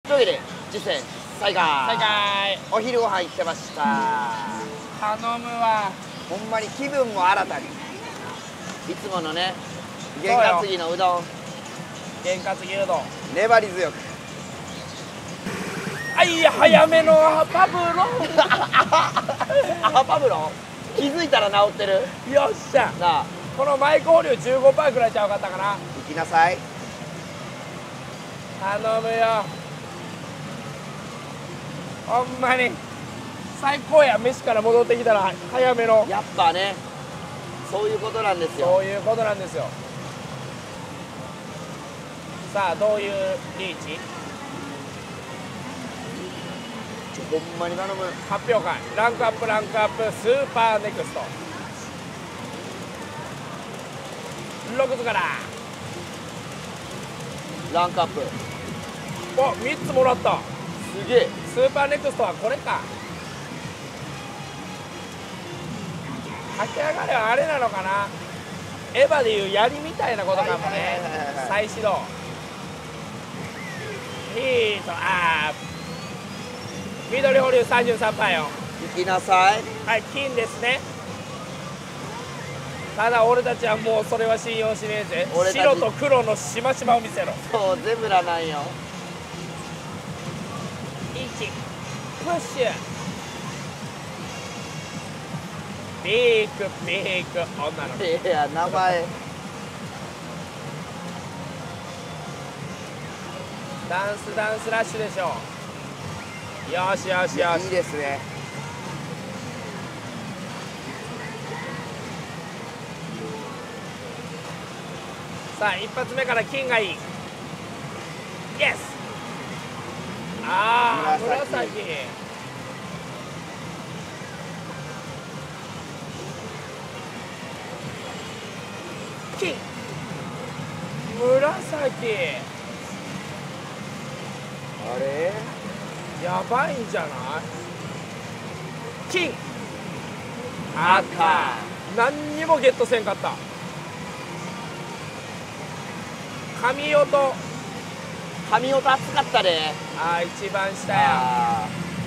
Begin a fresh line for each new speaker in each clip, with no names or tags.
というわけで実践再開お昼ご飯行ってました。
頼むわ。
ほんまに気分も新たにいつものね験担ぎのうどん、
験担ぎうどん
粘り強く
早めのパブロ
アパブロン気づいたら治ってる。
よっしゃ
なあ
このマイク放流 15% くらいちゃうかったかな。
行きなさい。
頼むよほんまに最高や。飯から戻ってきたら早めの。
やっぱねそういうことなんですよ。
そういうことなんですよ。さあどういうリーチ。
ほんまに頼む。
発表会ランクアップスーパーネクスト6図から
ランクアップ
お3つもらった。
すげえ。
スーパーネクストはこれか。駆け上がれはあれなのかな。エヴァでいう槍みたいなことかもね。再始動ヒートアップ緑保留 33% よ。
行きなさい。
はい金ですね。ただ俺たちはもうそれは信用しねえぜ。白と黒のしましまを見せろ。
そうゼブラなんよ。
1プッシュピーク女の子。
いや名前
ダンスラッシュでしょ。よし
いいですね。
さあ一発目から金がいい。イエス。紫金紫
あれ
やばいんじゃない。金赤何にもゲットせんかった。神音
熱かったね。
一番下や。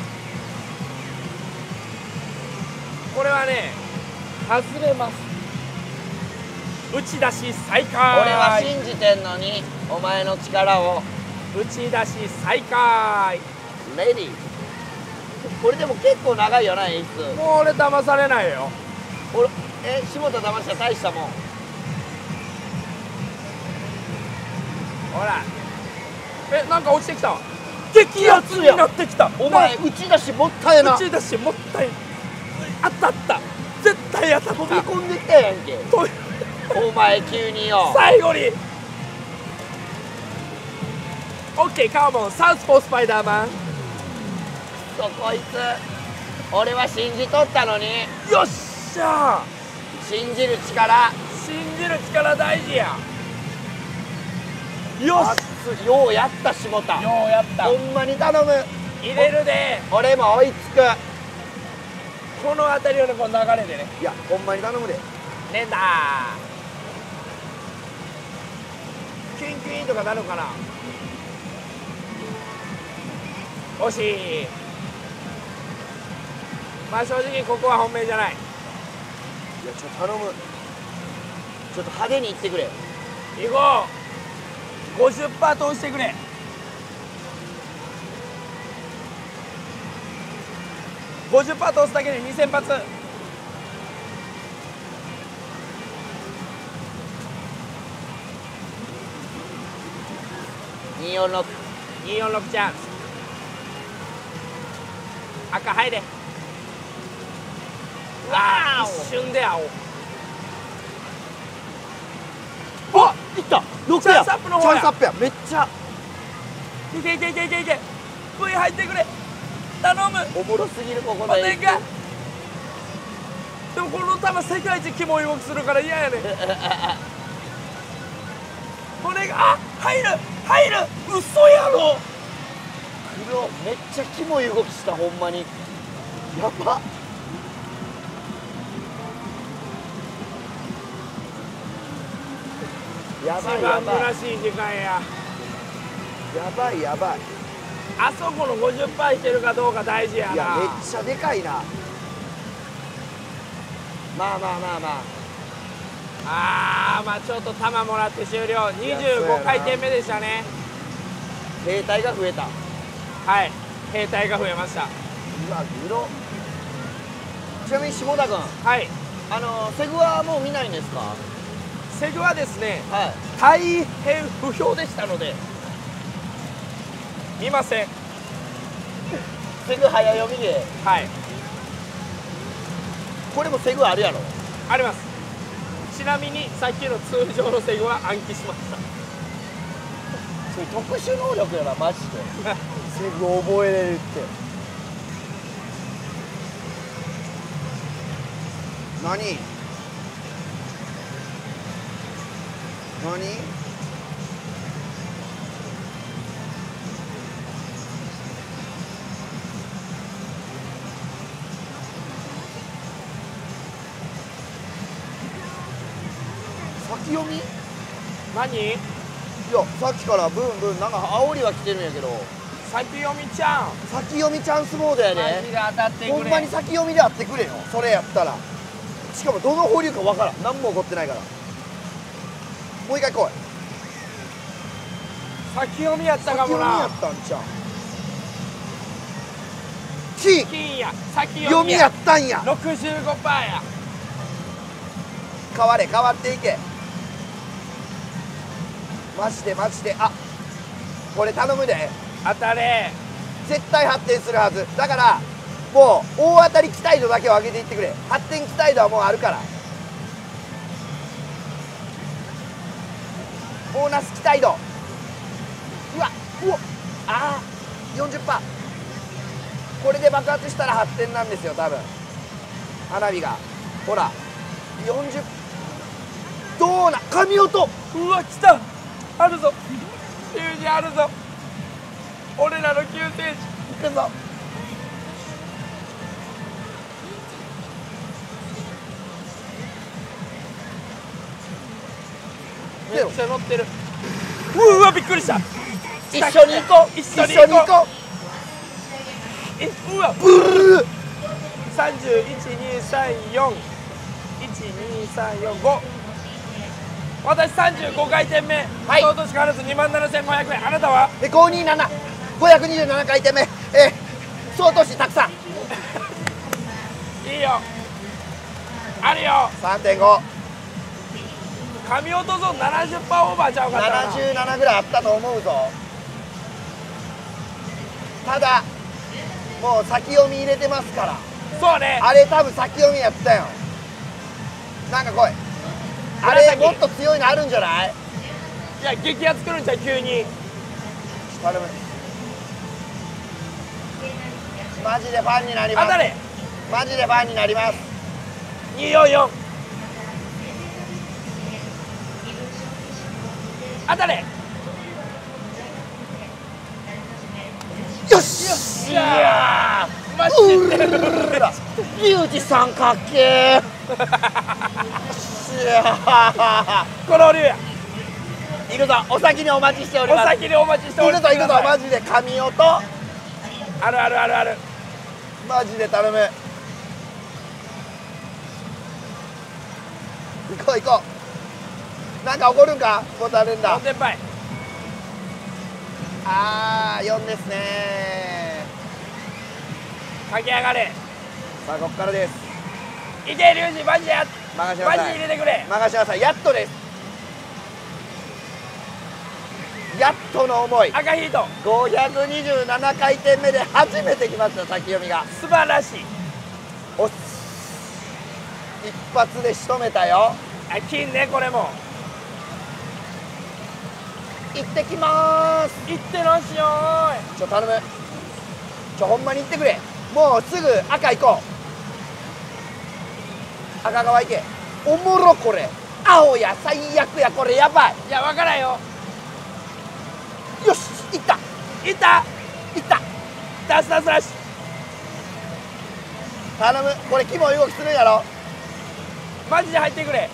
これはね外れます。打ち出し再開。
俺は信じてんのにお前の力を。
打ち出し再開
レディー。これでも結構長いよな演出。
もう俺騙されないよ。
俺下田騙したら大したもん。
ほらなんか落ちてきた。激アツになってきた。
お前打ち出しもったいな。
打ち出しもったい。当たった。絶対当たった。
飛び込んできたやんけお前急によ。
最後にオッケーカーボンサウスポースパイダーマン。
こいつ俺は信じとったのに。
よっしゃ
信じる力
大事や。よし
ようやった下田。
ようやった。
ほんまに頼む。
入れるで。
俺も追いつく。
この辺りのこの流れでね。
いやほんまに頼むで。
連打キュインキュインとかなるかな。惜しい。まあ正直ここは本命じゃない。
いやちょっと頼む。ちょっと派手にいってくれ。
行こう。50% 通してくれ。50% 通すだけで2000発。
246
246チャンス。赤入れ。一瞬で青。
あいった6や。
チャンスアップの方や。
チャンスアップや。めっちゃ
いけ V 入ってくれ頼む。
おもろすぎるここ
お願い。
で。
でもこの球世界一キモい動きするから嫌やねんお願い。入る嘘やろ。
黒めっちゃキモい動きしたほんまに。やばっ。やばいやばい
一番虚しい時間や。
やばいやばい。
あそこの 50% いけるかどうか大事やな。
いやめっちゃでかいな。まあまあまあまあ、
まあちょっと球もらって終了。25回転目でしたね。
兵隊が増えた。
はい、兵隊が増えました。
うわグロ。ちなみに下田君、
はい、
セグはもう見ないんですか？
セグはですね、
はい、
大変不評でしたので見ません。
セグ早読みで。
はい、
これもセグあるやろ？
あります。ちなみにさっきの通常のセグは暗記しました。
それ特殊能力やなマジで。セグ覚えれるって。何？先読み？
何？
いやさっきからブンブンなんか煽りは来てるんやけど。
先読みちゃん。
先読みチャンスモードやで。
マジで当たってくれ。
ほんまに先読みであってくれよ。それやったら。しかもどの保留かわからん。何も起こってないから。もう一回来い。
先読みやったかもな。
先読みやったんちゃう？
金や。先
読みやったんや。
65%や。
変われ変わっていけ。マジでマジで。あ、これ頼むで。
当たれ。
絶対発展するはずだから、もう大当たり期待度だけを上げていってくれ。発展期待度はもうあるから。ボーナス期待度。うわうおあー 40%。これで爆発したら発展なんですよ多分。花火がほら40。どうな神音。
うわ来た。あるぞ。リュウジあるぞ。俺らの救世主
行くぞ。
めっちゃ乗ってる。うわびっくりした。
一緒に行こう。
一緒に行こう。うわ
ブルー。
3123412345。私35回転目。
はい。
総都市からず27500円。あなたは
527 527回転目。総都市たくさん。
いいよ。あるよ。
3.5。
神音ゾーン70%オーバーちゃうかったな。
77ぐらいあったと思うぞ。ただもう先読み入れてますから。
そうね。
あれ多分先読みやったよ。なんか来い。あれもっと強いのあるんじゃない？
いや激アツくるんじゃん急に。
頼む。マジでファンになります。
当たれ。
マジでファンになります。
244。当たれ。
よし。
いやーマジで
リュウジさんかっけー。いやー
この竜や。
行くぞ。お先にお待ちしており
お
ます。
先にお待ちしております。
行くぞ行くぞ。マジで神音。
あるあるあるある。
マジで頼む。行こう行こう。なんか起こるんかボタン連打。
4点杯。
あー4ですね。
駆け上がれ。
さあここからです。
いけリュウジマジで
任せな
マジ
さい。
で入れてくれ。
任せなさい。やっとです。やっとの思い。
赤ヒート。
527回転目で初めて来ました先読みが。
素晴らしい。
おっ一発で仕留めたよ。
あ金ねこれも。
行ってきまーす。
いってらっしゃい。
頼む。ほんまに行ってくれ。もうすぐ赤行こう。赤側行け。おもろこれ。青や最悪やこれやばい。
いや分からんよ。
よし行った。
いった
行った。
ダスダスダッシ
頼む。これキモい動きするんやろ。
ュ。マジで入ってくれ。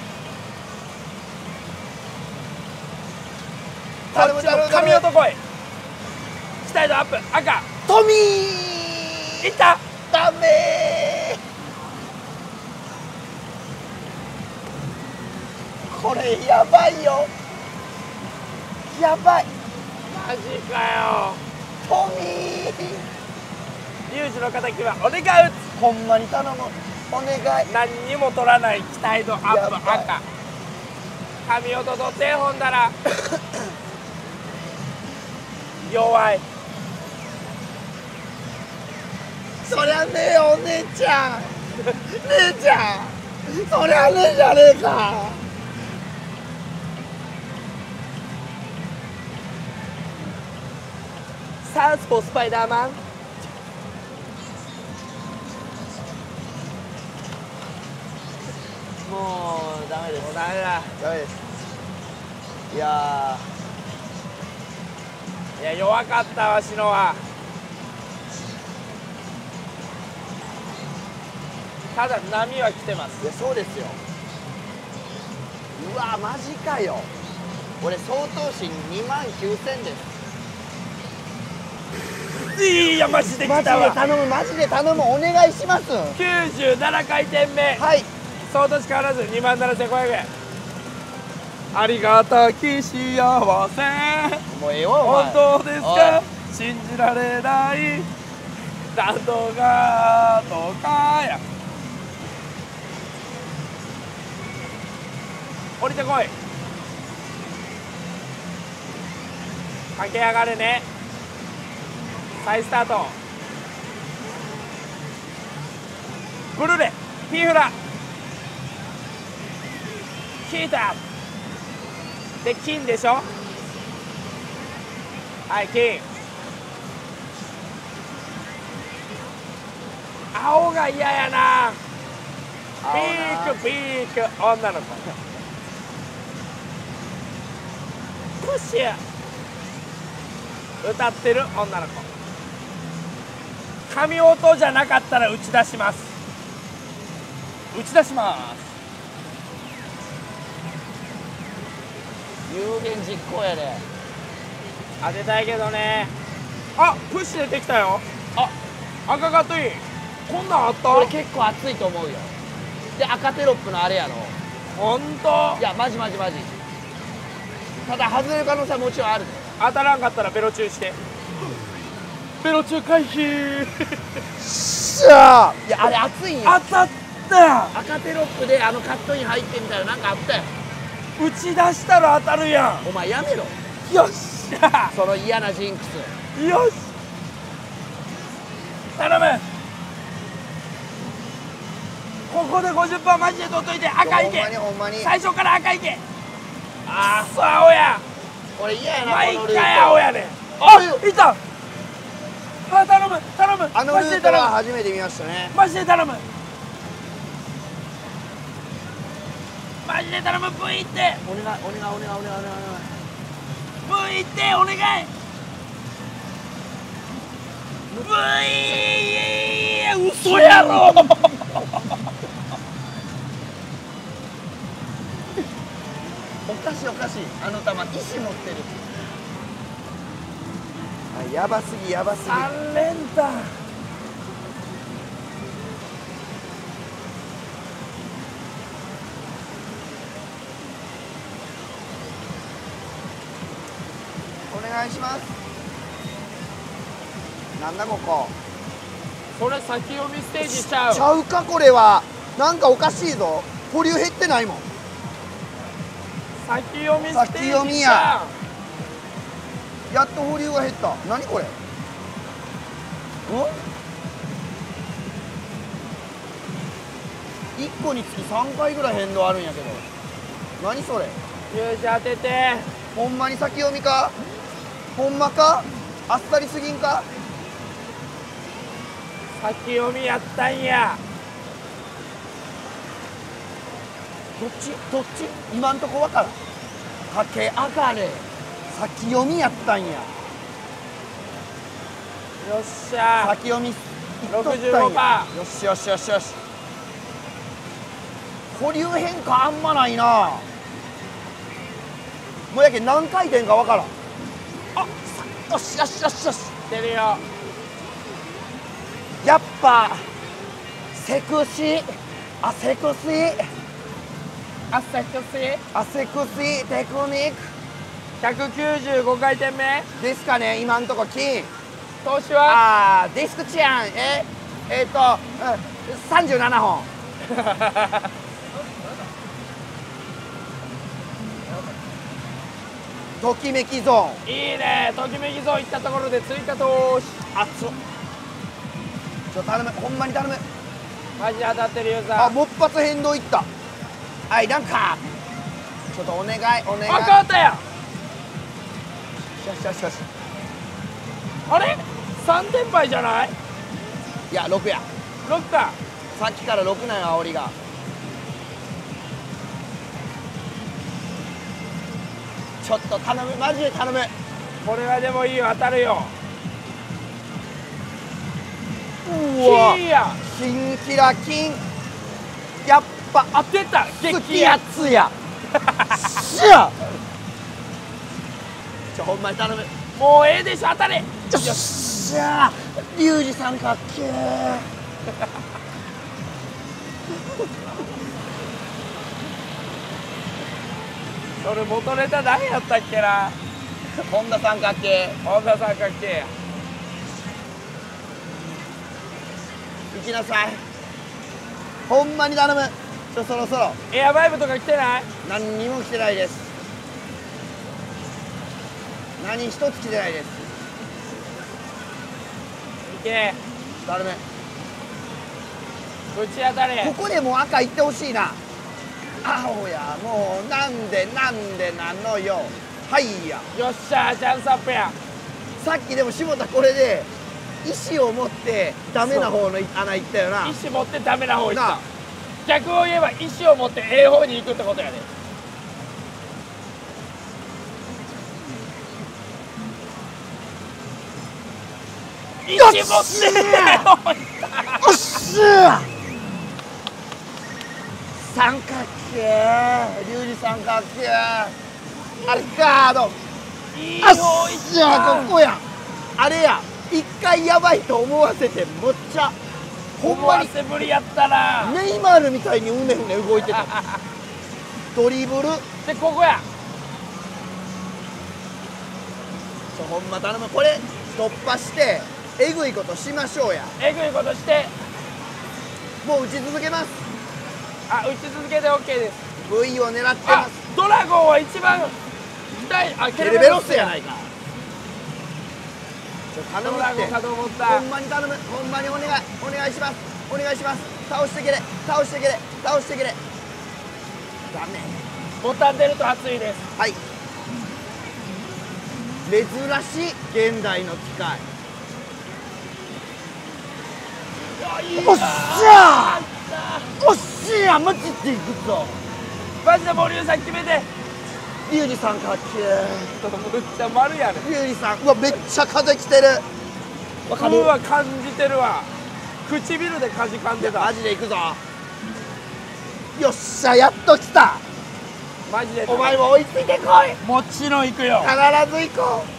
頼む頼む頼む。
神音来い。 期待度アップ。赤
トミ
いった。
ダメー、これやばいよ、やばい、
マジかよ。
トミー、
リュウジの敵はお願い打つ。
ほんまに頼む、お願い。
何にも取らない期待度アップ。
やばい
赤神音取ってほんだら弱い。
そりゃねえよお姉ちゃん姉ちゃん、そりゃねえじゃねえか。
サウスポースパイダーマン。
もうダメです、
もうダメだ。
ダメです。いや
いや弱かったわしのは。ただ波は来てます。
いやそうですよ。うわマジかよ、俺総投資29000です。
いやマジで
マジで
来たわ。
頼む、マジで頼む、お願いします。
97回転目。
はい、
総投資変わらず27500円。ありがたき幸せ。
もうええわお前。
本当ですか。信じられないだとかとかや。降りてこい。駆け上がれね。再スタート。ブルーレピーフラ聞いたで金でしょ。はい金。青が嫌やな。ピークピーク女の子プッシュ歌ってる女の子。神音じゃなかったら打ち出します。打ち出します。
有言実行やで。
当てたいけどね。あプッシュ出てきたよ。あ赤かっといい。こんなんあった。
これ結構熱いと思うよ。で赤テロップのあれやろ。
ほんと。
いやマジマジマジ。ただ外れる可能性はもちろんある。
当たらんかったらベロチューして。ベロチュー回避
しゃあ、いやあれ熱いんや。
当たった。
赤テロップでカットイン入ってみたいな、なんかあったよ。
打ち出したら当たるや
お前やめろ、
ん。よっしゃ。
その嫌なジンクス。
よし頼む。ここで 50% マジで取っといて。赤いけ。
ほんまにほんまに。
最初から赤いけ。あーくそ青や。
これ嫌やな、
毎
このルート。
回青やねん。あいた。あ頼む頼む。
あのルートは初めて見ましたね。
マジで頼む。マジで頼む。ブイって
お願いお願いお願いお願いお願い。
ブイってお願い。ブイ嘘やろ。
おかしいおかしい、あの球石持ってる。あやばすぎやばすぎ。
3連単。
お願いします。なんだここ。
それ先読みステージしちゃう。
ちゃうかこれは。なんかおかしいぞ。保留減ってないもん。
先読みステージ
先読みや。やっと保留が減った。何これ。1個につき3回ぐらい変動あるんやけど。何それ。
よし当てて。
ほんまに先読みか。ほんまか。あっさりすぎんか。
先読みやったんや。
どっちどっち。今んとこわからん。かけ上がれ。先読みやったんや。
よっしゃ。
先読みいっとったん
65%。
や。よしよしよしよし。保留変化あんまないな。もうやけん何回転かわからん。 よしよしよしよし。
出るよ。
やっぱセクシー、あセクシー、
あっさきとせ
あセクシーテクニック
195回転目。
ですかね、今んとこ金。
投資は
ディスクチアン、37本。ときめきゾーン。
いいね。ときめきゾーン行ったところで追加投資。
あっつ。頼む、ほんまに頼む。
マジ当たってるユーザー。
もっぱつ変動いった。はい、なんかちょっとお願いお願い。
あ、変わったやん。
よしよしよし。
あれ3連敗じゃない？
いや6や。
6か。
さっきから6なんよ煽りが。ちょっと頼む、マジで頼む。
これはでもいいよ、当たるよ。
うわ、
いいや。
金キラ金。やっぱ
当てた。
好きやつや。しゃほんまに頼む。
もうええでしょ、当たれ。
よっしゃー、リュウジさんかっけー。
それ元ネタ何やったっけな。
本田さんかっけ
本田さんかっけえや。
ー。行きなさい。ほんまに頼む。そろそろ。
エアバイブとか来てない？
何にも来てないです。何一つ来てないです。
いけ。
頼む。
ぶち当たれ。
ここでもう赤いってほしいな。青や、もうなんでなのよ。はいや。
よっしゃー、チャンスアップや。
さっきでも下田これで意思を持ってダメな方の穴行ったよな。
意思持ってダメな方行っ
なあ
た。逆を言えば意思を持ってええ方に行くってことやで。意思持ってええ方行った。
おっしゃー、三角形、リュウジ三角形、あれカード。あっ
いい方行っ
しゃー、こ
た。
こや。あれや、一回やばいと思わせてむっちゃほん
思
まに
わせぶりやったな。
ネイマールみたいにうねうね動いてた。ドリブル
でここや。
ほんま頼む。これ突破してえぐいことしましょうや。
えぐいことして。
もう打ち続けます。
あ、打ち続けて OK です。
V を狙って
あ
ます。、
ドラゴンは一番期待。あ、
ケルベロスやないか。頼むって
ドラゴンかと思った。
ほんまに頼む。ほんまにお願いお願いします。お願いします。倒してけれ倒してけれ倒してけれ。ダメ。
ボタン出ると熱いです。
はい、珍しい現代の機械。おっしゃー、おっしゃー、マジでいくぞ。
マジで森生さん決めて。
リュウジさんかっけ
むっちゃ丸やね。
ー。リュウジさん、うわめっちゃ風来てる。わかる。
うわ、感じてるわ。唇でかじかんでた。
マジでいくぞ。よっしゃ、やっと来た。
マジで。
お前も追いついてこい。
もちろん行くよ。
必ず行こ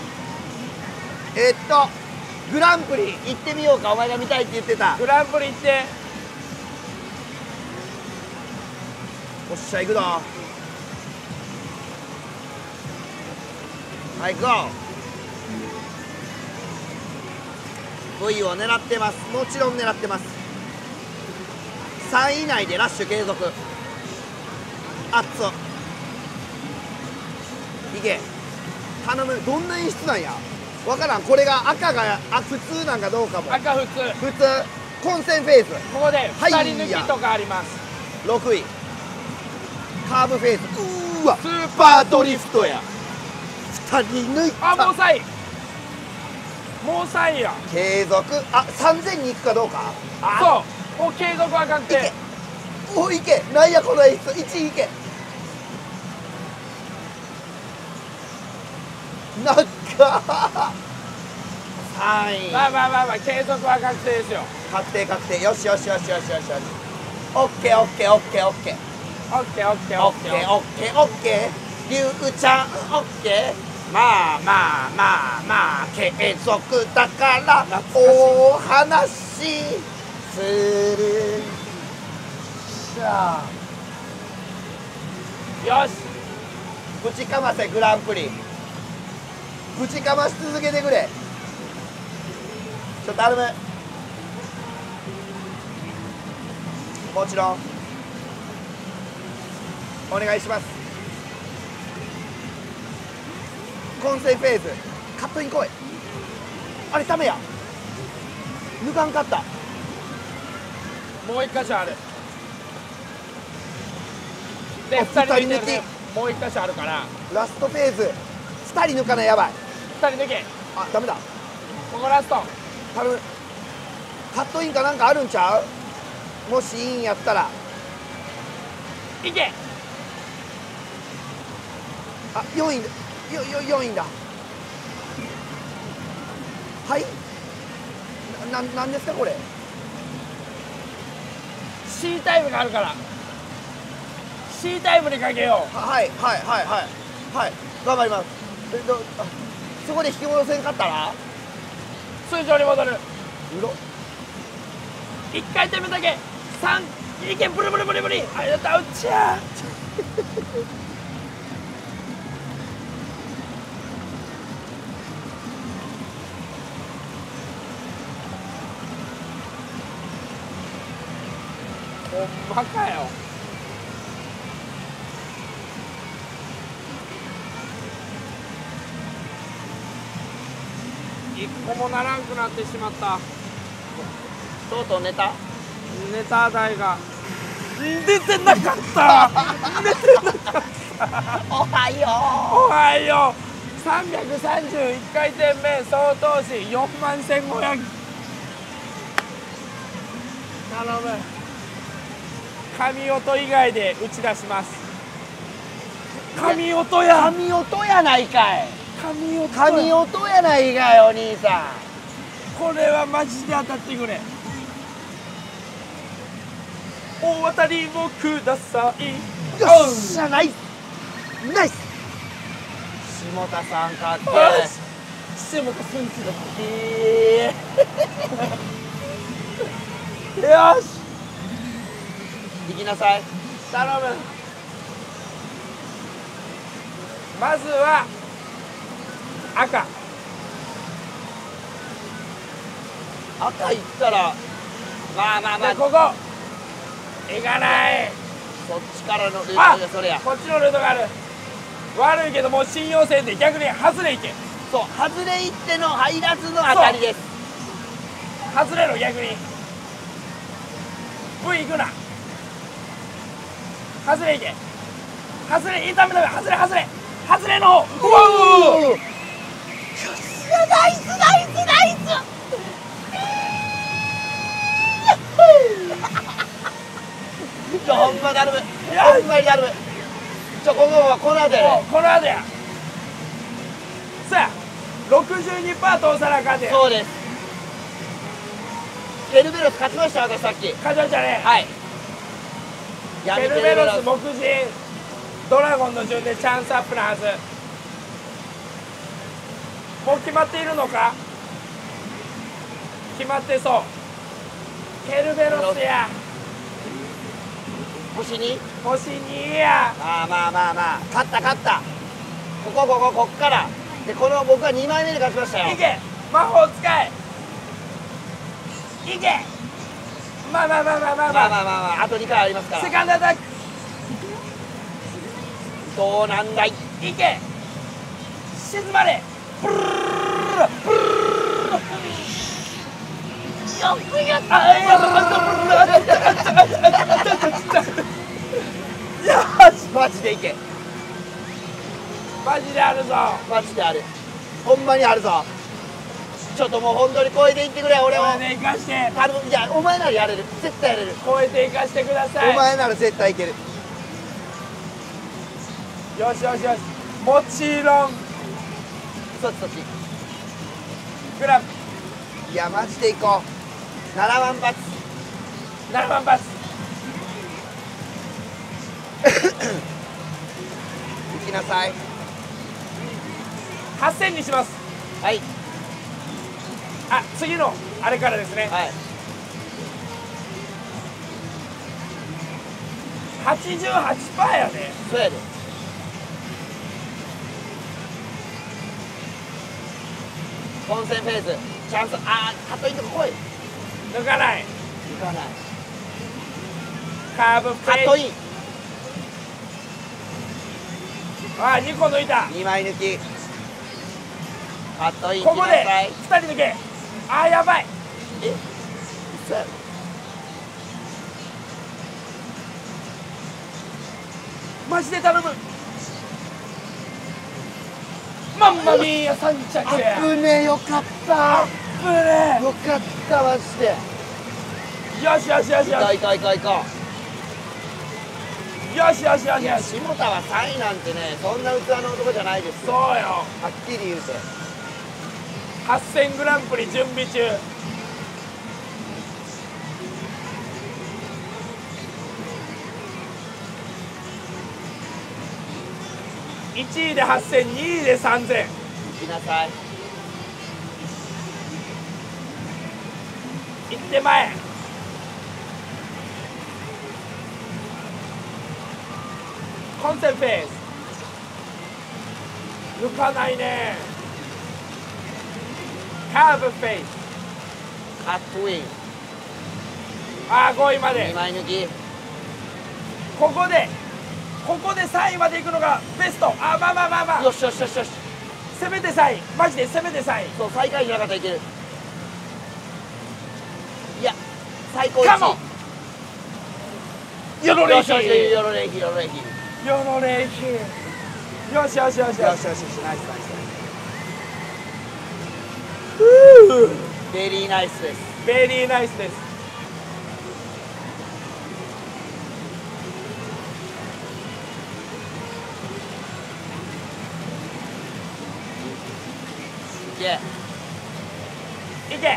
う。グランプリ行ってみようか。お前が見たいって言ってた。
グランプリ行って。
おっしゃ、行くぞ。はい、行こう。V を狙ってます。もちろん狙ってます。3位以内でラッシュ継続。あっついけ。頼む。どんな演出なんやわからん。これが赤が普通なんかどうかも。
赤普通。
普通混戦フェーズ。
ここで
はい
2人抜きとかあります。
6位カーブフェーズ。うーわ、
スー
パードリフトや。2人抜いた。
あ、もう3位。もう3位や。
継続。あ、3000に行くかどうか。
そう。もう継続は確
いけ
定。。
おいけ。なんやこの演出。1位いけ。なんか3位。
まあまあまあまあ、継続は確定ですよ。
確定確定。よしよしよしよしよしよし。オッケーオッケーオッケーオッケー
オッケーオッケー
オ
オッケー
ッケーオッケーオッケー。リュウちゃんオッケー。 まあまあまあまあ継続だからお話しする。
さあよし
ぶちかませグランプリ、ぶちかまし続けてくれ。頼む。もちろんお願いします。混成フェーズカットイン来い。あれダメや、抜かんかった。
もう一箇所あるで
あ
2人抜いてる
二人抜
ね。もう一箇所あるから
ラストフェーズ2人抜かないやばい。
2人抜け。
あダメだ、
ここラスト。
頼む。カットインかなんかあるんちゃう、もしいいんやったら。
いけ。
あ4位4位だ。はいなんですかこれ。
C タイムがあるから C タイムにかけよう。
はい頑張ります。あそこで引き戻せんかったら
通常に戻る。
うろ
1回転目だけ3いけ。ブルブルブルブリ。あやったうっちゃほんまかよ。一個もならんくなってしまった。
とうとう寝た。
ネタ代が出てなかった出てなかった
おはよ
おはよう。331回転目総投資41500。頼む。神音以外で打ち出します。神音や
神音やないかい。
神音
神音やないかいお兄さ
これはマジで当たってくれ。お渡りをください。
ん。よっしゃナイスナイス。下田さんかっけ
よし下田選手だってよし
行きなさい。
頼む。まずは赤。
赤行ったらまあまあまあ
でここ行かない。
そっちからのル
あ
ートでそれや。
こっちのルートがある。悪いけどもう信用せんで逆に外れ行け。
そう外れ行っての入らずの当たりです。
外れろ逆に V 行くな。外れ行け。外れ痛めため外れの方。うわうわ
ナイスナイスナイス。ほんま頼む。ほんまに頼む。ここはこの後やね。
この後や。さあ 62% 通さなあかんねん。
そうです。ケルベロス勝ちました私さっき。
勝ちましたね。
はい。
ケルベロス木人ドラゴンの順でチャンスアップなはず。もう決まっているのか。決まってそう。ケルベロスや。
星に
星2や。
まあまあまあまあ勝ったこっからでこの僕は2枚目で勝ちましたよ。
いけ魔法使え。いけ。まあ
あと2回ありますから。
セカンドアタック。
どうなんだい。
いけ沈まれ。ブルルルルルよくやった。よし
マジでいけ。
マジであるぞ。
マジである。ほんまにあるぞ。ちょっともう本当に超えていってくれ俺を。
これで生かして
頼む。いやお前ならやれる。絶対やれる。
超えて生かしてください。
お前なら絶対いける。
よしよしよし。もちろん
そっち
グラブ
いやマジでいこう。7万発
7万発。
行きなさい。
8000にします。
はい
あ、次のあれからですね。
はい。
88%やで。
そうやで。本戦フェーズチャンス。あー、カットインとこ来い。
抜かない。
行かない。
カーブフェイス。
カットイン。
あ、2個抜いた。
2枚抜き。カットイン。
ここで
来なさい。
2人抜け。あー、やばい。
え、嘘やろ。
マジで頼む。マンマミーヤ3着や。
危ねえ、よかった
ぶね
よかったマジで。
よしよしよしよし
行こう行こう行こう行こ
よしよしよ
う。いや、
しよし。
下田は3位なんてね、そんな器の男じゃないですよ。
そうよ。
はっきり言うて。
8000グランプリ準備中。1位で8000、2位で3000。
行きなさい。
行って前。コンセンフェース。抜かないね。カーブフェイス。
カットイン。
ああ、5位ま
2
で。
枚抜き。
ここで3位まで行くのがベスト。あ、まあまあまあまあ、
よしよしよしよし。
せめて3位、マジでせめて3位。
そう、最下位じゃなかったらいける。いや、最高
カモ
1
ン。ヨロ
位。
レイヒ
よしよし、ヨロレイヒ、ヨロレイヒ。
ヨロレイヒ。よしよしよしよし。
よしよしよし、ナイスナイスナイス。ベリーナイスです。
ベリーナイスです。
いけ。
いけ。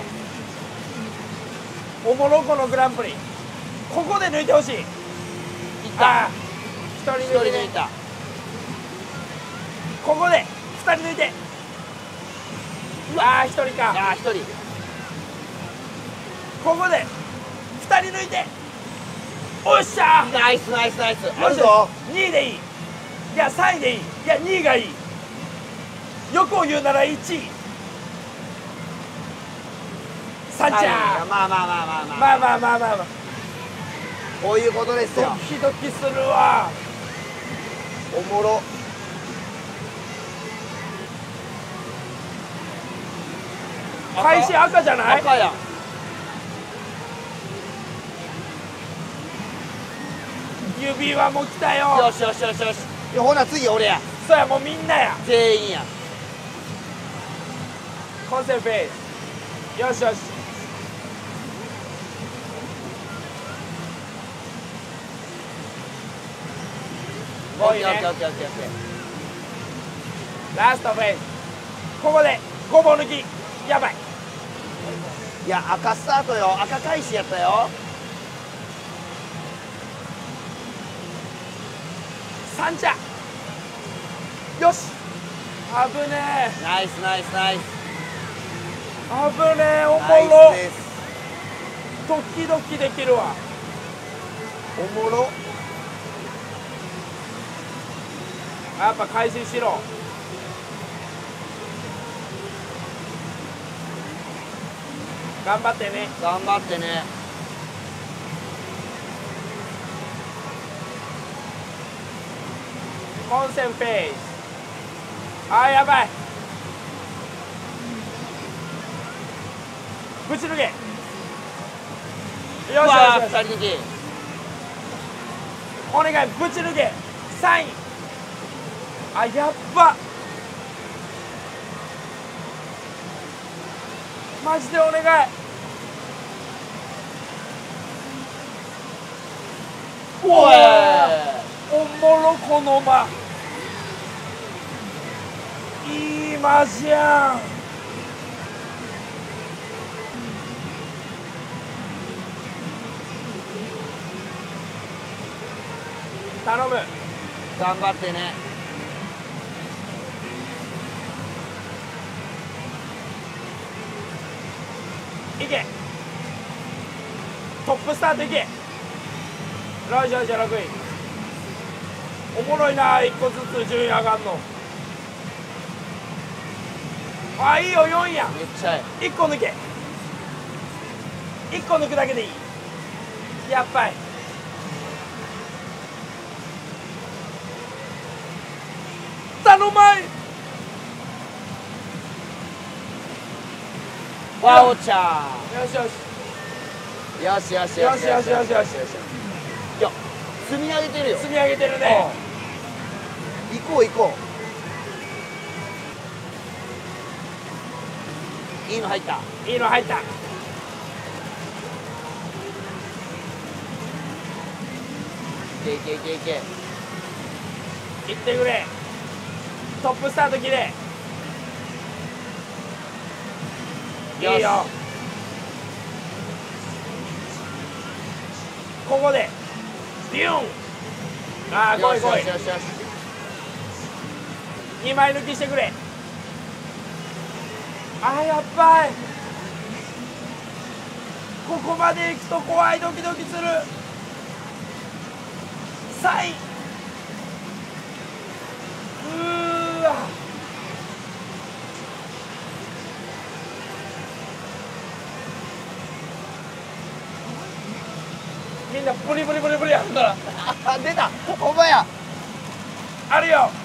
おもろこのグランプリ。ここで抜いてほしい。
いった。
ああ、1
一
人抜いてね。
人抜いた。
ここで2人抜いて。ああ、1人か。
ああ、1人。
ここで2人抜いて。おっしゃー。
ナイスナイスナイス。あ
よし
るぞ。
2位でいい。いや3位でいい。いや2位がいい。欲を言うなら1位。3着。
まあまあまあまあまあ。
まあまあまあまあまあ。
こういうことです
ド
よ。
キドキするわ。
おもろ。
開始赤じゃない？
赤やん。
指輪も来たよ。
よしよしよしよし。いや、ほな次俺や。
そうや、もうみんなや。
全員や。
コンセンフェイス。よしよし。
オッ
5位ね。
ケーオッケーオッケーオッケーオッケー。
ラストフェイス。ここでごぼう抜き。やばい。
いや、赤スタートよ。赤開始やったよ。
3着。よし。危ねえ。
ナイスナイスナイス。
危ねえ。おも
ナイ
ろ
ス。です。
ドキドキできるわ。
おもろ。
やっぱ開始しろ。頑張ってね。
頑張ってね。
コンセンフェイス。あー、やばい。ぶち抜け。よしよし
うわー、
よし。
2人抜き。
お願い、ぶち抜け。3位。あ、やっば。マジでお願い。
おい。
おもろこの間。いい間じゃん。頼む。
頑張ってね。
いけ。トップスタートいけ。よしよし、6位。おもろいな、1個ずつ順位上がんの。あ、いいよ、4位やん。
めっちゃいい。
1個抜け。1個抜くだけでいい。やっぱり頼まい。
ワオちゃ
よしよし
ん。よしよし
よしよしよしよし。
いや、積み上げてるよ。
積み上げてるね。
行こう行こう。いいの入った。
いいの入った。
いけいけいけいけ。
いってくれ。トップスタートきれい。いいよ。ここでビューン。ああ、来い来い。
よしよしよし。
2枚抜きしてくれ。あー、やっばい。ここまで行くと怖い。ドキドキする。3位。うーわ。みんなブリブリブリブリやるから
あ、出た。ほんまや。
あるよ。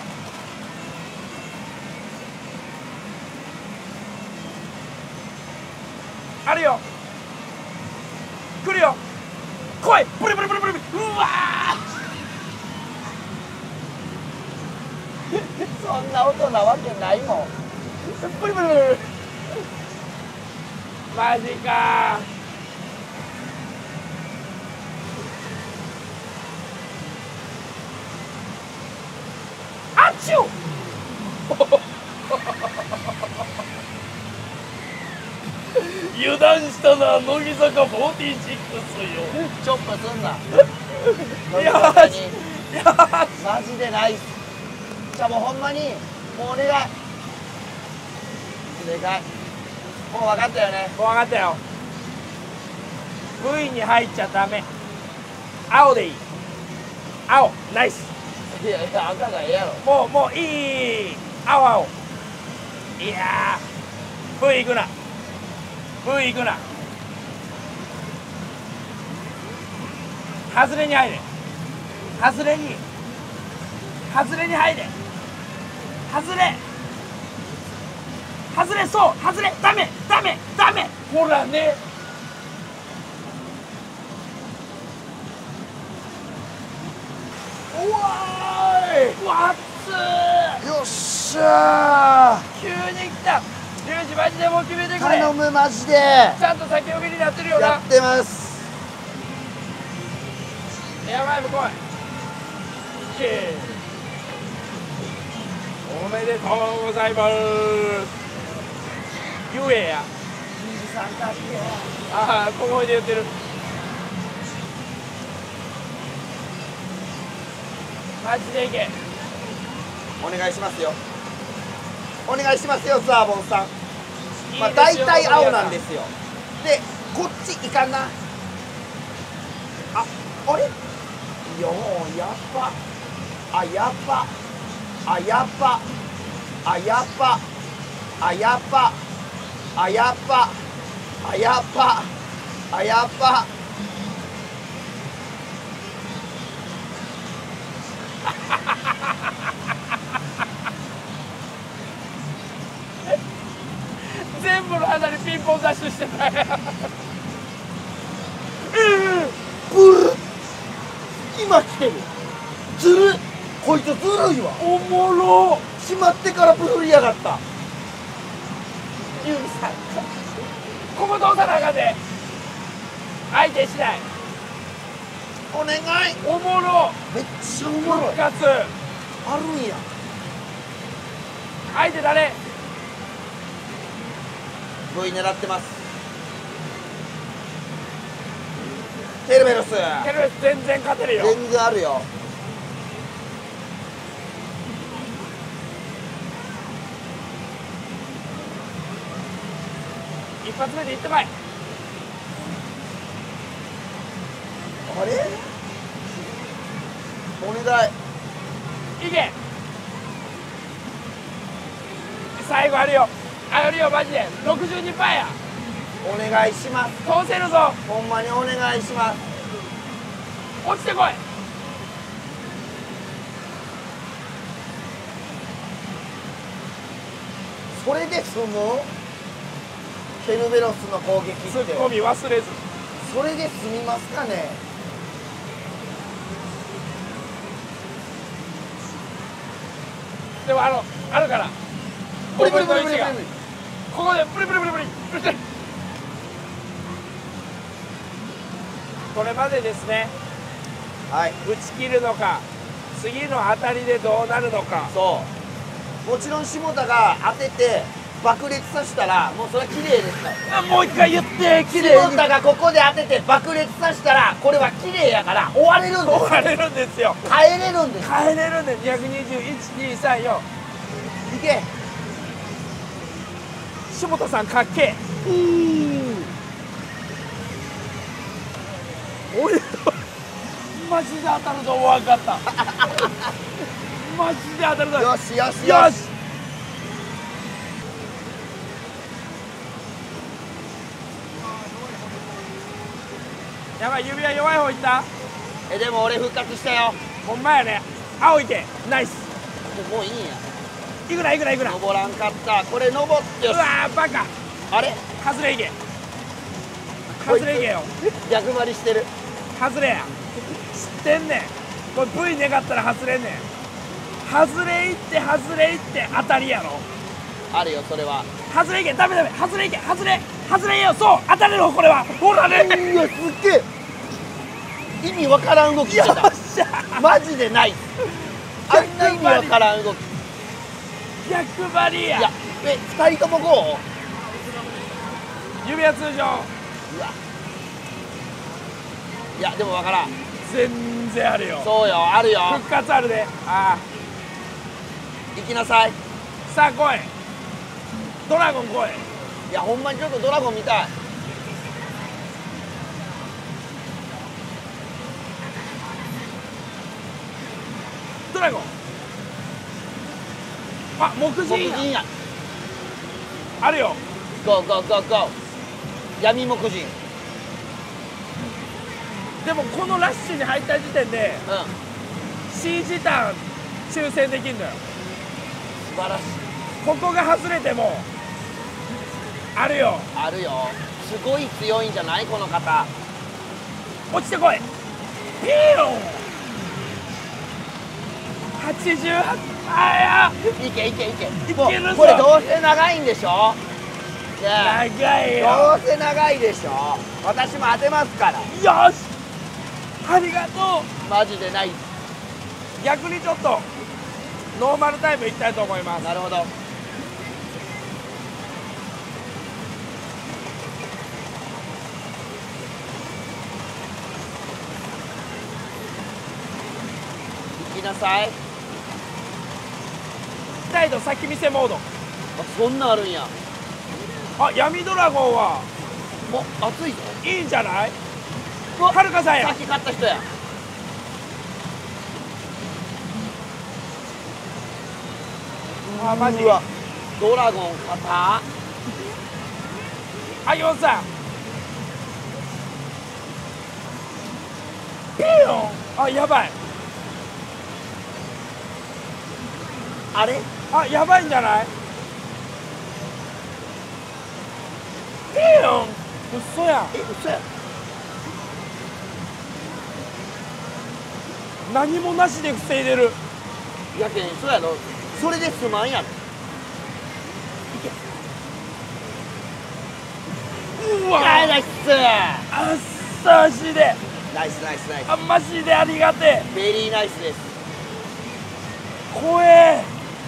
あるよ。来るよ。来い。ブリブリブリブリ。うわ
そんな音なわけないもん。
ブリブリブリ。マジか。あっちゅう。油断したな、乃木坂46よ。
チョップすんな。
よ
本
し
当に
よ
マジでないっす。じゃあもうほんまにもうお願い。お願い。もう分かったよね。
し、分かったよ。V に入っちゃダメ。青でいい。青、ナイス。
いやいや、赤がええやろ。
もういい。青青。いやー、V 行くな。V 行くな。外れに入れ。外れに入れ。外れ、そう、外れ、ダメ。ほらね。うわーい。わっつー。
よっしゃ
急に来た。リュウジマジでもう決めて
ー。
くれ。
頼むマジで。
ちゃんと先読みになってるよな。
やってます。
エアマイム来い。おめでとうございます。言えや。ああ、小声で言ってる。マジでいけ。
お願いしますよ。お願いしますよ、ザーボンさん。まあ
いいですよ
大体青なんですよ。で、こっちいかんな。あれ？よー、やっぱ。あ、やっぱ。あ、やっぱ。あ、やっぱ。あ、やっぱ。あ、やっぱ。あ、やっぱ。あ、やっぱ。
全部の穴にピンポンダッシュしてたよ。
ブル。今来てる。ずる。こいつずるいわ。
おもろ。
閉まってからブルりやがった。
ユウさん、ここ通さなあかんで。相手しない。
お願い。
おもろ。
めっちゃおもろい。
復活。
あるんや。
相手誰。
V 狙ってます。ケルベロス。
ケルベス全然勝てるよ。
全然あるよ。
一発目でいってまい。
あれお願い。
いけ。最後あるよ、あるよ、マジで62%や。
お願いします。
通せるぞ。
ほんまにお願いします。
落ちてこい。
それで済むケルベロスの攻撃って
ツッコミ忘れず。
それで済みますかね。
でもあるから。
ブリブリブリブリブリ
ここでブリブリブリブリブリ。これまでですね、
はい、
打ち切るのか次の当たりでどうなるのか。
そうもちろん下田が当てて爆裂させたらもうそれは綺麗ですから。
もう一回言って。綺麗に
下田がここで当てて爆裂させたらこれは綺麗やから終われるんです。
終われるんですよ。
帰れるんです。
帰れるんで221、234。
いけ。
下田さんかっけえ。俺マジで当たるぞ。分かったマジで当たるぞ。
よしよし
よし。やばい、指輪弱い方いった。
でも俺復活したよ。
ほんまやね。青いけ。ナイス。
もういいんや。
いくらいくらいくら。
登らんかった。これ登ってよし。
うわーバカ。
あれ
外れいけ。外れいけよ。
逆張りしてる。
外れや。知ってんねん。これ V 願ったら外れんねん。外れいって外れいって当たりやろ。
あるよそれは。
外れいけ。ダメダメ。外れいけ。外れよ。そう当たれる。これはほらね。
いやすっげえ意味わからん動きしてた。マジでないあんな意味わからん動き。
逆張りや。
いや2人ともこ
指輪通常。
う。うわいやでもわからん。
全然あるよ。
そうよあるよ。
復活あるで。ああ
行きなさい。
さあ来い。ドラゴン来い。
いやほんまにちょっとドラゴン見たい。
ドラゴン。あ、木人や。
木人や。
あるよ。
ゴーゴーゴーゴー。闇木人。
でもこのラッシュに入った時点で
うん。
C 時短抽選できんのよ。
素晴らしい。
ここが外れてもあるよ。
あるよ。すごい強いんじゃないこの方。
落ちてこい。ピヨン。88。あ
いけいけいけ。
いけるぞ。
もうこれどうせ長いんでしょ。ねえ
長いよ。
どうせ長いでしょ。私も当てますから。
よし。ありがと
マジでない。
う。逆にちょっとノーマルタイムいきたいと思います。
なるほど。行きなさい。
態度先見せモード。
あそんなんあるんや。
あ、闇ドラゴンは
もう熱いぞ。
いいんじゃない。
うわ
はるかさんや。
さっき買った人や。
あ、マジ。
うわドラゴン肩。
あ、ヨンさん。ピヨン。あ、やばい。
あれ
あ、やばいんじゃない。ピヨン。嘘やん。
嘘や。
何もなしで防いでる。
やけんそうやろ。それで済まんやろ。
うわ
ナイス
あっさしで。
ナイスナイスナイス。
あ、マジでありがてえ。
ベリーナイスです。
怖え。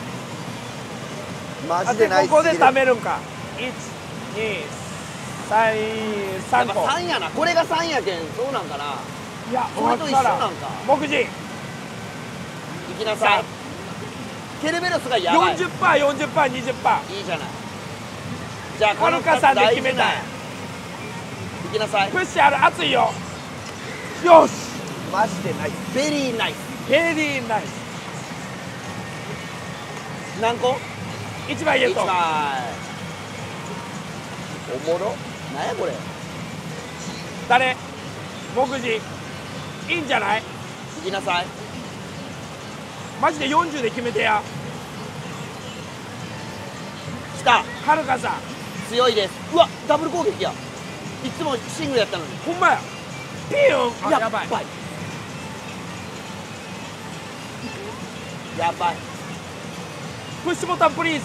マ
あ、でここで貯めるんか。1、2、3、3個。
3やな。これが3やけんそうなんかな。
いや、
それと一緒なんか。
木人。
行きなさい。ケルベロスがやばい。
40%、40%、20%。
いいじゃない。じゃあこの
はるかさんで決めたい。
行きなさい。
プッシュある。熱いよ。よし。
マジでナイス。ベリーナイス。
ベリーナイス。
何個
1枚ゲット。
1枚。おもろ。なんやこれ。
誰目次いいんじゃない。
行きなさい。
マジで40で決めてや。
来た。
はるかさん
強いです。うわ、ダブル攻撃や。いつもシングルやったのに。
ほんまや。ピューン。あ、やばい。
やばい。
プッシュボタンプリー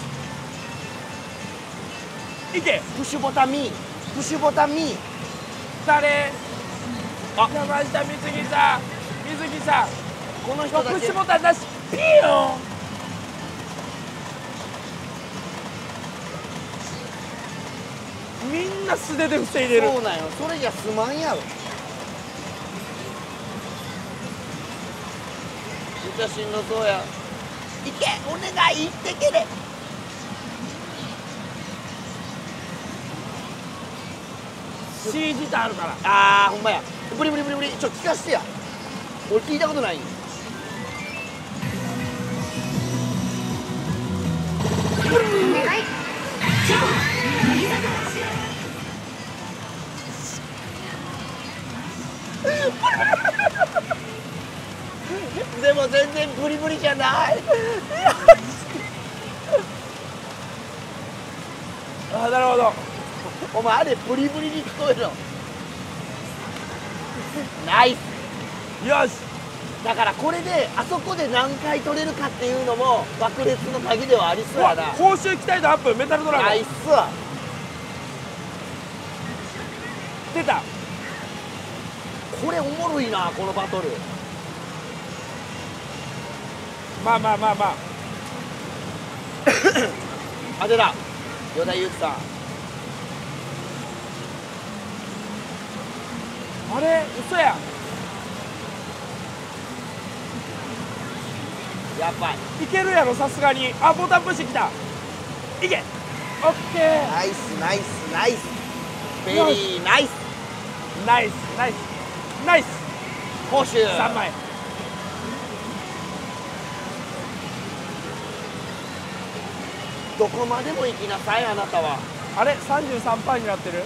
ズ。いけ。
プッシュボタンミー。プッシュボタンミー。
誰。
あ、
山下美月さん。美月さん。
この人たち。
プッシュボタンなし。ピューン。みんな素手で防いでる。
そうなんよ。それじゃすまんやろ。めっちゃしんどそうや。いけ、お願い、行ってけれ。
CG ってあるから。
あー、ほんまや。ブリブリブリブリ、聞かしてや。俺聞いたことない。でも全然ブリブリじゃない。
あ、なるほど。
お前あれブリブリに聞こえるの。ナイス。
よし。
だからこれであそこで何回取れるかっていうのも爆裂の鍵ではありそうやな。
報酬期待度アップ。メタルドラゴン。
ナイス。
出た。
これおもろいな、このバトル。
まあまあまあまあ。
当てだ。与田祐希さん。
あれ嘘や。
やばい。
いけるやろさすがに。あ、ボタンプッシュきた。いけ。オッケー。
ナイスナイスナイス。ベリーナイス。
ナイスナイスナイス。
報酬
3枚。
どこまでも行きなさい、あなたは。
あれ 33% になってる。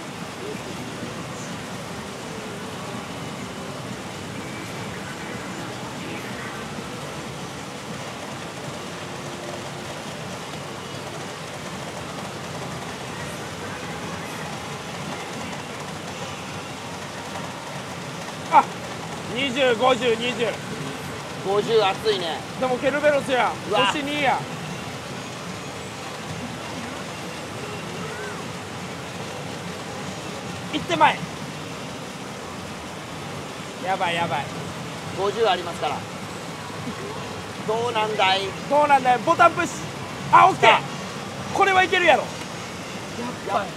あ、20、50、20。
50熱いね。
でもケルベロスや。
うわ
星2や。1手前。やばいやばい。
50ありますから。どうなんだい。
どうなんだよ。ボタンプッシュ。あ、オッケー。これはいけるやろ。
やっ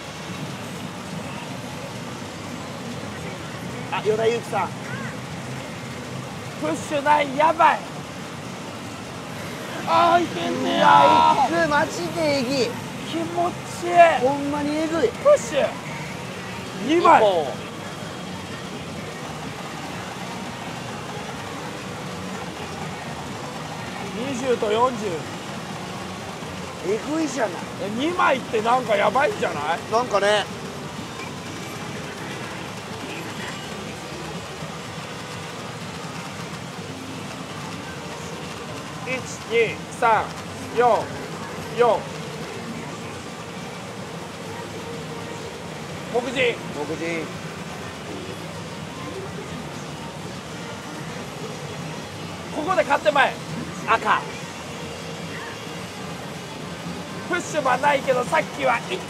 ぱ。あ、与田祐希さん。
プッシュない。やばい。あー、いけんねや。
ナイス、マジでえぎ。
気持ちいい。
ほんまにえぐい。
プッシュ2枚。20と40。
えぐいじゃない。
2枚ってなんかやばいんじゃない。
なんかね。
12344。目次。
目次。
ここで勝って前。
赤。
プッシュはないけどさっきはいった。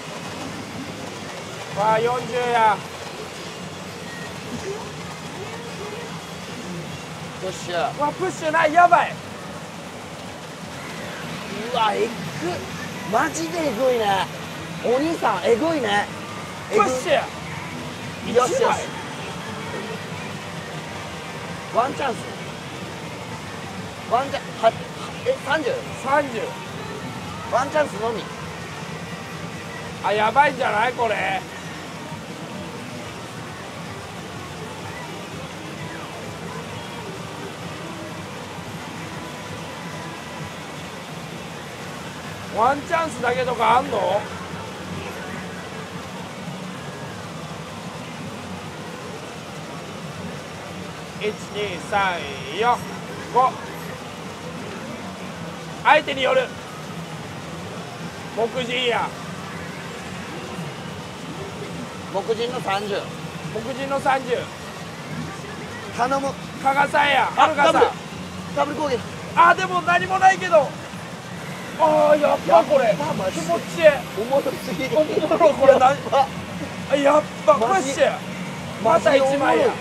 わあ40や。
プッシュ。
わあプッシュない。やばい。
うわ、えぐ。マジでえぐいね。お兄さんえぐいね。
プッシュ。
よしよし。
1枚。
ワンチャンス。ワンチャンは30。
30。
ワンチャンスのみ。
あ、やばいんじゃないこれ。 ワンチャンスだけとかあんの？12345相手による木人や
木人の30。
木人の30
頼む。
加賀さんやはるかさん。
ダブル攻撃。
あでも何もないけど、あーやっぱこれ気持ちいい。
おもろすぎる。
おもろこれ何あやっぱプ
マジ
ッシュまた1枚や。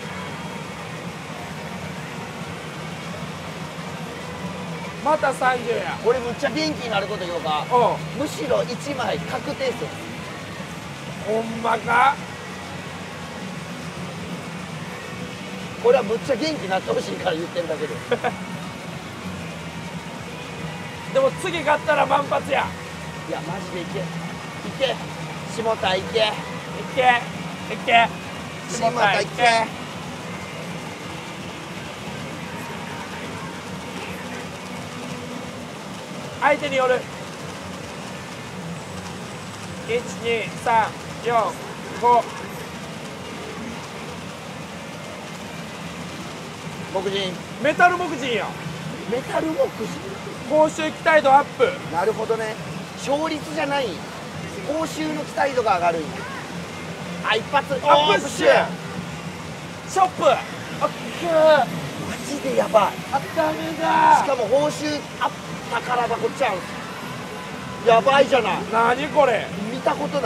また30や。
これむっちゃ元気になること言おうか。
うん
むしろ1枚確定数。
ほんまか。
これはむっちゃ元気になってほしいから言ってるだけで。
でも次勝ったら万発や。
いやマジでいけ。いけ。下田いけ。
いけいけ
下田いけ。
相手による。12345
木人。
メタル木人や。
メタル木人。
報酬期待度アップ。
なるほどね。勝率じゃない。報酬の期待度が上がるんや。あ、一発。
アップッシュショップ。
オッケー。マジでやばい。
あダメだ。
しかも報酬アップ宝箱ちゃう。やばいじゃない。
何これ。
見たことない。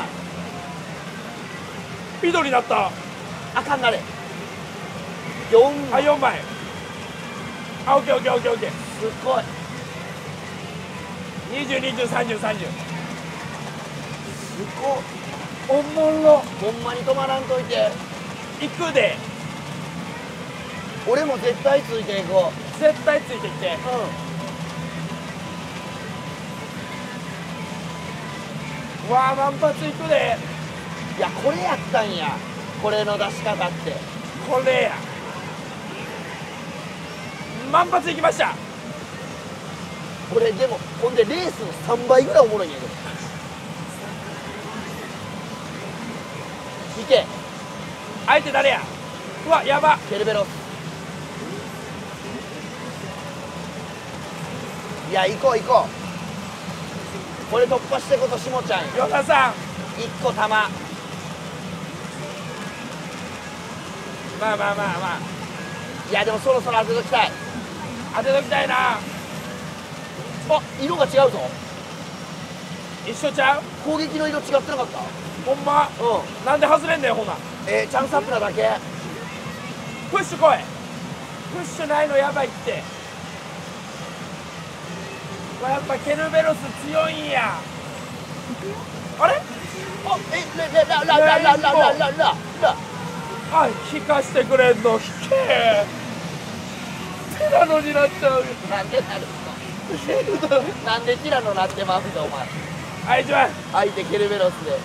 緑になった。
あかんなれ。4
あ4枚。あオッケーオッケーオッケーオッケー。
すごい。
20203030。
すごい。
おもろ。
ほんまに止まらんといて。
行くで。
俺も絶対ついていこう。
絶対ついてきて。わあ万発いくで。
いやこれやったんや。これの出し方って。
これや。万発いきました。
これでもほんでレースの3倍ぐらいおもろいんやけど。いけ。
相手誰や。うわやば。
ケルベロス。いや行こう行こう。これ突破してことしもちゃんよ。
与田さん
1個玉。
まあまあまあまあ
いやでもそろそろ当てときたい。
当てときたいな。
あ色が違うぞ。
一緒ちゃう。
攻撃の色違ってなかった。
ほんま。
うん。
なんで外れんねんほな。
チャンスアップなだけ。
プッシュ来い。プッシュないのやばいって。やっぱケルベロス強いんや。あれ。あ引かしてくれんの。引け。テラノになっちゃう。
なんでなるの。なんでティラノなってまうぞお前。
あいつは
相手ケルベロスで。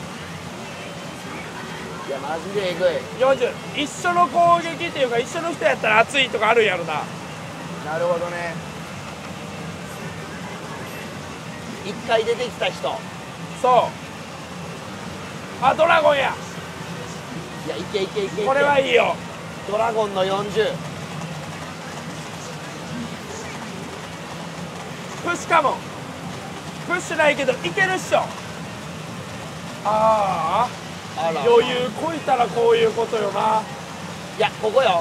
いやマジでえぐい。
40。一緒の攻撃っていうか一緒の人やったら熱いとかあるんやろな。
なるほどね。1回出てきた人。
そう。あドラゴンや。
いやいけいけいけいけ。
これはいいよ。
ドラゴンの40。
プッシュかも。プッシュないけどいけるっしょ。ああ
あら
余裕こいたらこういうことよな。
いやここよ。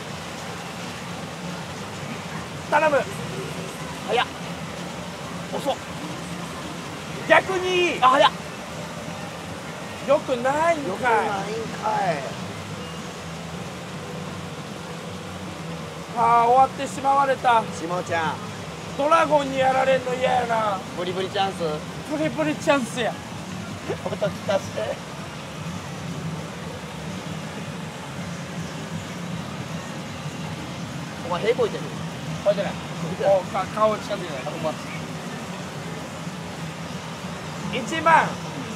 頼む。
早っ。遅っ。
逆に
あ早っ。
よくないん
よく
かい。
ないんかい。
ああ終わってしまわれた。
しもちゃん
ドラゴンにやられんの嫌やな。
ブリブリチャンス。
プリプリチャンスや。
音聞かせて。お前屁こいてる。
これじゃない。お顔近づいてない。
ほんま。
1万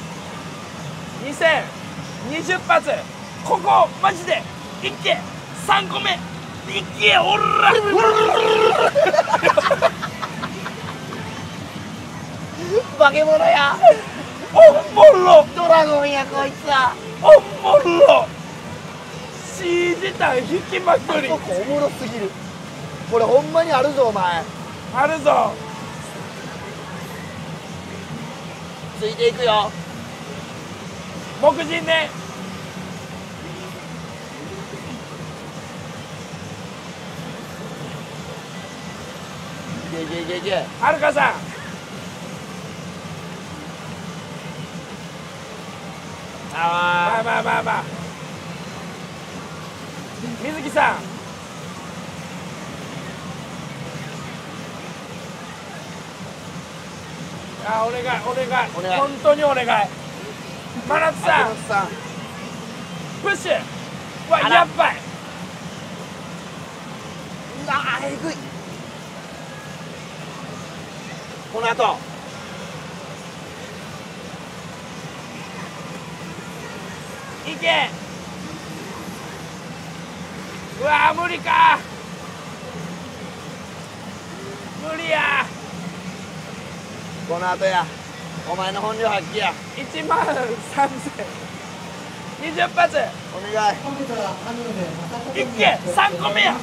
2020発。ここマジでいけ。3個目いけ。おら
化け物や。
おもろ。
ドラゴンやこいつは。
おもろ。CG 弾引きまくり。
ここおもろすぎる。これほんまにあるぞお前。
あるぞ。
ついていくよ。
木人ね。
いけいけいけいけ。
はるかさん。まあまあまあまあ。水木さん。あ、お願いお願い。
お願い
本当にお願い。真夏さん。
さん。
プッシュ。うわ、やっばい。
うわえぐい。この後。
いけ。うわ無理か。無理や。
この後や。お前の本領発揮や。
1万3000。20発。
お願い。
いけ。3個目や。よ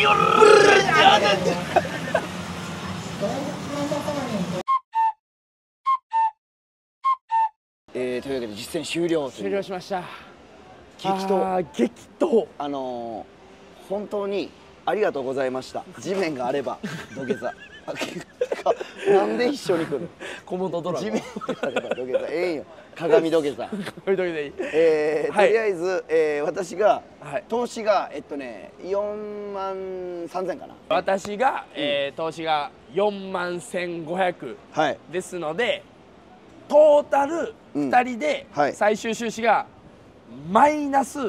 というわけで実践終了。
終了しました。
激闘。
激闘。
本当にありがとうございました。地面があれば土下座。なんで一緒に来る。
コモドドラゴン。
地面があれば土下座。ええんよ。鏡土下座。
鏡土下座いい。
とりあえず、私が、投資が4万3000かな。
私が、投資が4万1500ですので、トータル2人で最終収支がマイナス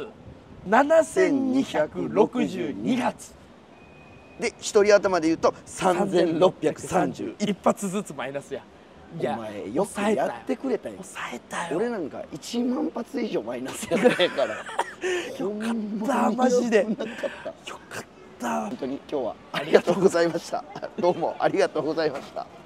7262発
で1人頭で言うと3630。
一発ずつマイナスや。
いや、お前よくやってくれたよ。
抑えたよ。
俺なんか1万発以上マイナスやねえから。
よかったマジで。よかった。
本当に今日はありがとうございました。どうもありがとうございました。